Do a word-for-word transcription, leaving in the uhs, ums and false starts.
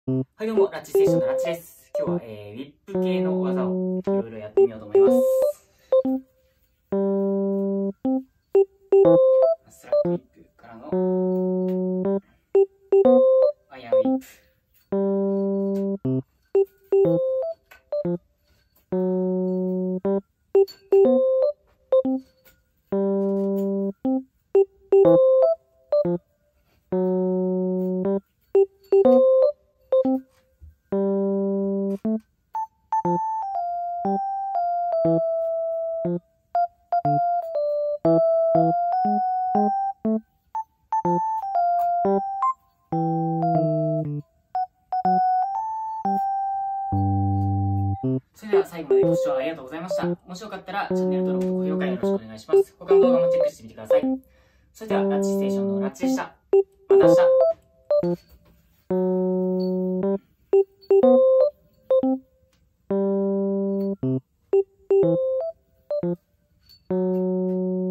はいどうも、ラッチステーションのラッチです。今日は、えー、ウィップ系の技をいろいろやってみようと思います。スラックウィップからのアイアンウィップ。それでは最後までご視聴ありがとうございました。もしよかったらチャンネル登録と高評価よろしくお願いします。他の動画もチェックしてみてください。それではラッチステーションのラッチでした。また明日。